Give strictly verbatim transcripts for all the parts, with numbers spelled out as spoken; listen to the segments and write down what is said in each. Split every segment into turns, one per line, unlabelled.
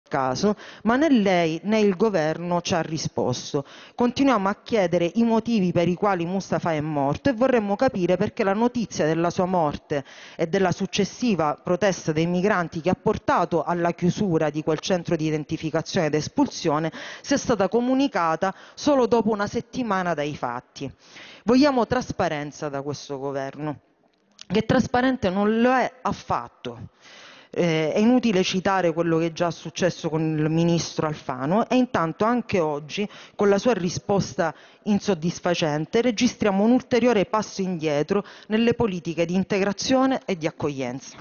caso, ma né lei né il governo ci ha risposto. Continuiamo a chiedere i motivi per i quali Mustafa è morto e vorremmo capire perché la notizia della sua morte e della successiva protesta dei migranti che ha portato alla chiusura di quel centro di identificazione ed espulsione sia stata comunicata solo dopo una settimana dai fatti. Vogliamo trasparenza da questo governo, che trasparente non lo è affatto. Eh, è inutile citare quello che è già successo con il ministro Alfano e intanto anche oggi, con la sua risposta insoddisfacente, registriamo un ulteriore passo indietro nelle politiche di integrazione e di accoglienza.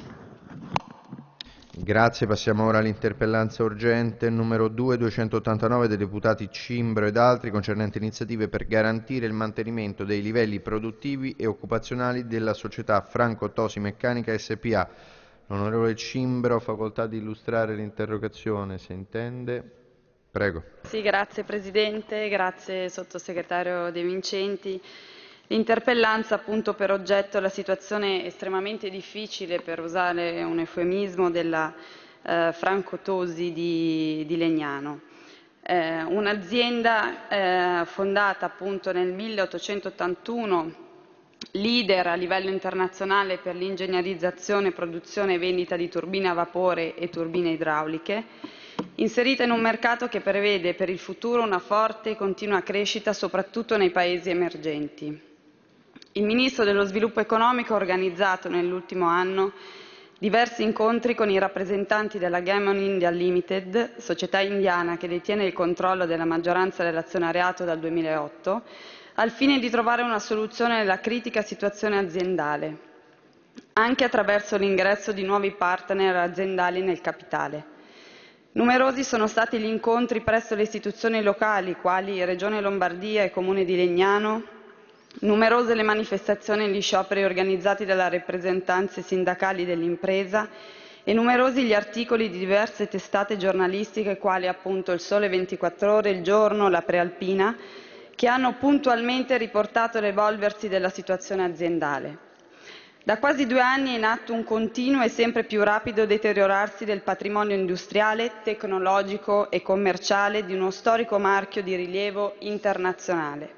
Grazie, passiamo ora all'interpellanza urgente numero due duecentottantanove dei deputati Cimbro ed altri concernente iniziative per garantire il mantenimento dei livelli produttivi e occupazionali della società Franco Tosi Meccanica S P A. L'onorevole Cimbro, facoltà di illustrare l'interrogazione, se intende. Prego.
Sì, grazie Presidente, grazie Sottosegretario De Vincenti. L'interpellanza ha appunto per oggetto la situazione estremamente difficile, per usare un eufemismo, della eh, Franco Tosi di, di Legnano. Eh, un'azienda eh, fondata appunto nel milleottocentottantuno, leader a livello internazionale per l'ingegnerizzazione, produzione e vendita di turbine a vapore e turbine idrauliche, inserita in un mercato che prevede per il futuro una forte e continua crescita soprattutto nei paesi emergenti. Il Ministro dello Sviluppo Economico ha organizzato nell'ultimo anno diversi incontri con i rappresentanti della Gammon India Limited, società indiana che detiene il controllo della maggioranza dell'azionariato dal duemilaotto, al fine di trovare una soluzione alla critica situazione aziendale, anche attraverso l'ingresso di nuovi partner aziendali nel capitale. Numerosi sono stati gli incontri presso le istituzioni locali, quali Regione Lombardia e Comune di Legnano, numerose le manifestazioni e gli scioperi organizzati dalle rappresentanze sindacali dell'impresa e numerosi gli articoli di diverse testate giornalistiche, quali appunto Il Sole ventiquattro Ore, Il Giorno, La Prealpina, che hanno puntualmente riportato l'evolversi della situazione aziendale. Da quasi due anni è in atto un continuo e sempre più rapido deteriorarsi del patrimonio industriale, tecnologico e commerciale di uno storico marchio di rilievo internazionale.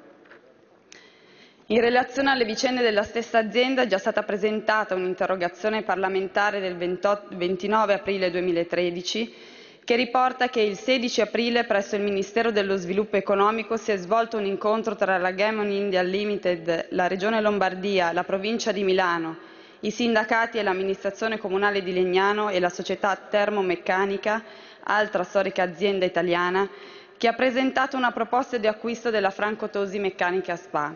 In relazione alle vicende della stessa azienda è già stata presentata un'interrogazione parlamentare del ventinove aprile duemilatredici che riporta che il sedici aprile presso il Ministero dello Sviluppo Economico si è svolto un incontro tra la Gammon India Limited, la Regione Lombardia, la Provincia di Milano, i sindacati e l'amministrazione comunale di Legnano e la società Termomeccanica, altra storica azienda italiana, che ha presentato una proposta di acquisto della Franco Tosi Meccanica S P A.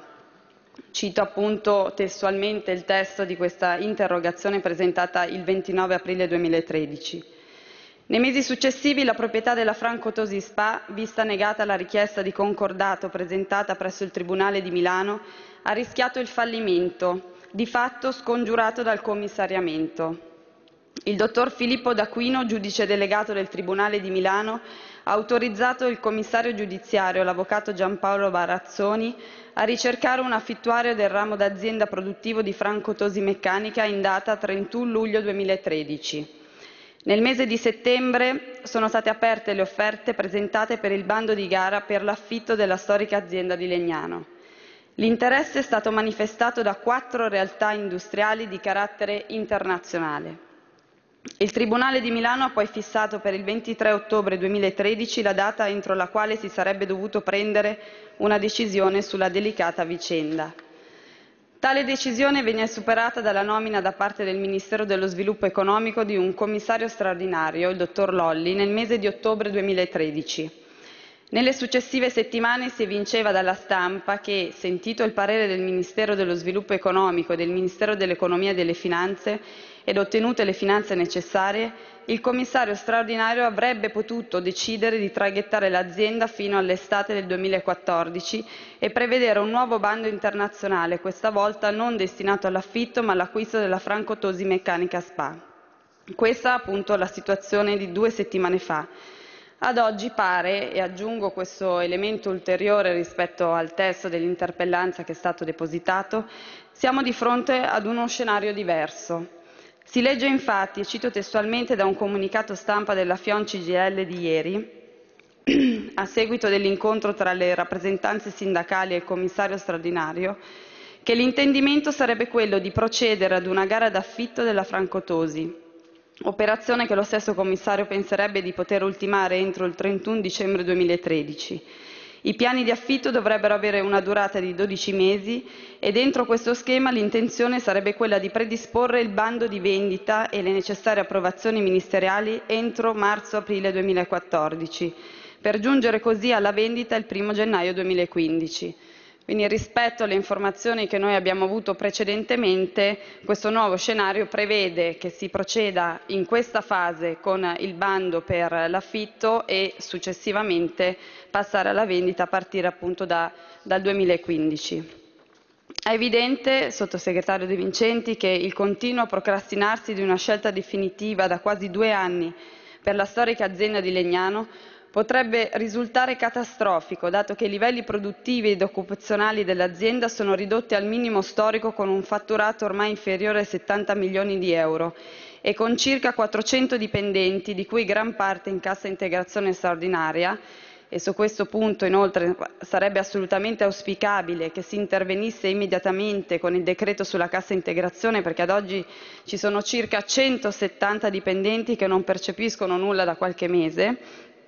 Cito appunto testualmente il testo di questa interrogazione presentata il ventinove aprile duemilatredici. Nei mesi successivi la proprietà della Franco Tosi S P A, vista negata la richiesta di concordato presentata presso il Tribunale di Milano, ha rischiato il fallimento, di fatto scongiurato dal commissariamento. Il dottor Filippo D'Aquino, giudice delegato del Tribunale di Milano, ha autorizzato il commissario giudiziario, l'avvocato Giampaolo Barazzoni, a ricercare un affittuario del ramo d'azienda produttivo di Franco Tosi Meccanica in data trentuno luglio duemilatredici. Nel mese di settembre sono state aperte le offerte presentate per il bando di gara per l'affitto della storica azienda di Legnano. L'interesse è stato manifestato da quattro realtà industriali di carattere internazionale. Il Tribunale di Milano ha poi fissato per il ventitré ottobre duemilatredici la data entro la quale si sarebbe dovuto prendere una decisione sulla delicata vicenda. Tale decisione venne superata dalla nomina da parte del Ministero dello Sviluppo Economico di un commissario straordinario, il dottor Lolli, nel mese di ottobre duemilatredici. Nelle successive settimane si evinceva dalla stampa che, sentito il parere del Ministero dello Sviluppo Economico e del Ministero dell'Economia e delle Finanze ed ottenute le finanze necessarie, il commissario straordinario avrebbe potuto decidere di traghettare l'azienda fino all'estate del duemilaquattordici e prevedere un nuovo bando internazionale, questa volta non destinato all'affitto ma all'acquisto della Franco Tosi Meccanica S P A. Questa appunto la situazione di due settimane fa. Ad oggi pare, e aggiungo questo elemento ulteriore rispetto al testo dell'interpellanza che è stato depositato, siamo di fronte ad uno scenario diverso. Si legge infatti, e cito testualmente da un comunicato stampa della Fion C G I L di ieri, a seguito dell'incontro tra le rappresentanze sindacali e il commissario straordinario, che l'intendimento sarebbe quello di procedere ad una gara d'affitto della Francotosi, operazione che lo stesso commissario penserebbe di poter ultimare entro il trentuno dicembre duemilatredici. I piani di affitto dovrebbero avere una durata di dodici mesi e dentro questo schema l'intenzione sarebbe quella di predisporre il bando di vendita e le necessarie approvazioni ministeriali entro marzo-aprile duemilaquattordici, per giungere così alla vendita il primo gennaio duemilaquindici. Quindi rispetto alle informazioni che noi abbiamo avuto precedentemente, questo nuovo scenario prevede che si proceda in questa fase con il bando per l'affitto e successivamente passare alla vendita a partire appunto da, dal duemilaquindici. È evidente, Sottosegretario De Vincenti, che il continuo procrastinarsi di una scelta definitiva da quasi due anni per la storica azienda di Legnano potrebbe risultare catastrofico, dato che i livelli produttivi ed occupazionali dell'azienda sono ridotti al minimo storico con un fatturato ormai inferiore ai settanta milioni di euro e con circa quattrocento dipendenti, di cui gran parte in cassa integrazione straordinaria, e su questo punto inoltre sarebbe assolutamente auspicabile che si intervenisse immediatamente con il decreto sulla cassa integrazione, perché ad oggi ci sono circa centosettanta dipendenti che non percepiscono nulla da qualche mese.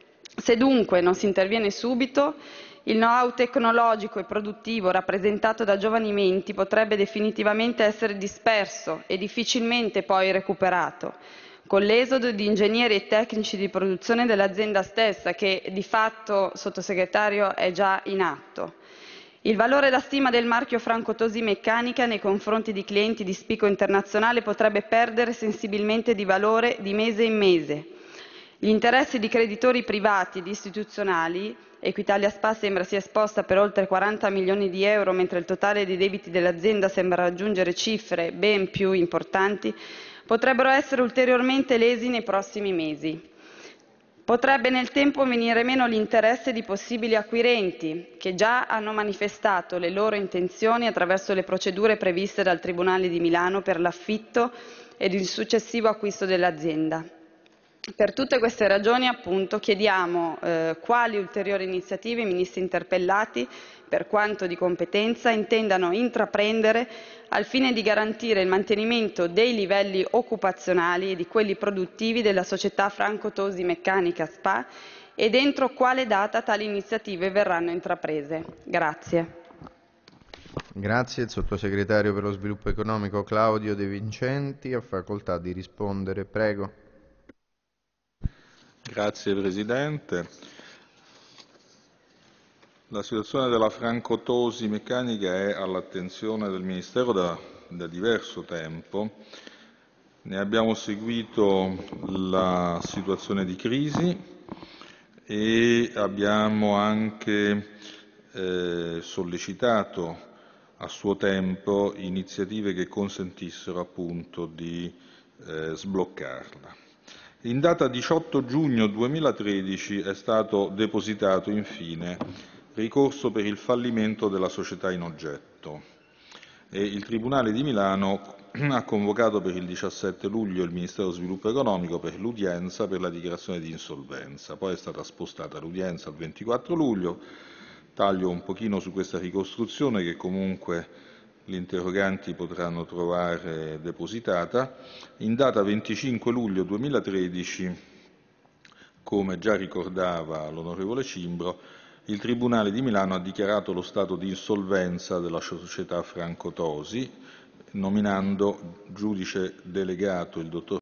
Se dunque non si interviene subito, il know-how tecnologico e produttivo rappresentato da giovani menti potrebbe definitivamente essere disperso e difficilmente poi recuperato, con l'esodo di ingegneri e tecnici di produzione dell'azienda stessa, che di fatto, Sottosegretario, è già in atto. Il valore da stima del marchio Francotosi Meccanica nei confronti di clienti di spicco internazionale potrebbe perdere sensibilmente di valore di mese in mese. Gli interessi di creditori privati ed istituzionali, Equitalia S p A sembra sia esposta per oltre quaranta milioni di euro, mentre il totale dei debiti dell'azienda sembra raggiungere cifre ben più importanti, potrebbero essere ulteriormente lesi nei prossimi mesi. Potrebbe nel tempo venire meno l'interesse di possibili acquirenti, che già hanno manifestato le loro intenzioni attraverso le procedure previste dal Tribunale di Milano per l'affitto ed il successivo acquisto dell'azienda. Per tutte queste ragioni, appunto, chiediamo eh, quali ulteriori iniziative i ministri interpellati, per quanto di competenza, intendano intraprendere al fine di garantire il mantenimento dei livelli occupazionali e di quelli produttivi della società Francotosi Meccanica S p A ed entro quale data tali iniziative verranno intraprese. Grazie.
Grazie. Il sottosegretario per lo sviluppo economico Claudio De Vincenti ha facoltà di rispondere. Prego.
Grazie Presidente. La situazione della Francotosi Meccanica è all'attenzione del Ministero da, da diverso tempo. Ne abbiamo seguito la situazione di crisi e abbiamo anche eh, sollecitato a suo tempo iniziative che consentissero appunto di eh, sbloccarla. In data diciotto giugno duemilatredici è stato depositato infine ricorso per il fallimento della società in oggetto e il Tribunale di Milano ha convocato per il diciassette luglio il Ministero dello Sviluppo Economico per l'udienza per la dichiarazione di insolvenza. Poi è stata spostata l'udienza al ventiquattro luglio. Taglio un pochino su questa ricostruzione che comunque gli interroganti potranno trovare depositata. In data venticinque luglio duemilatredici, come già ricordava l'onorevole Cimbro, il Tribunale di Milano ha dichiarato lo stato di insolvenza della società Francotosi, nominando giudice delegato il dottor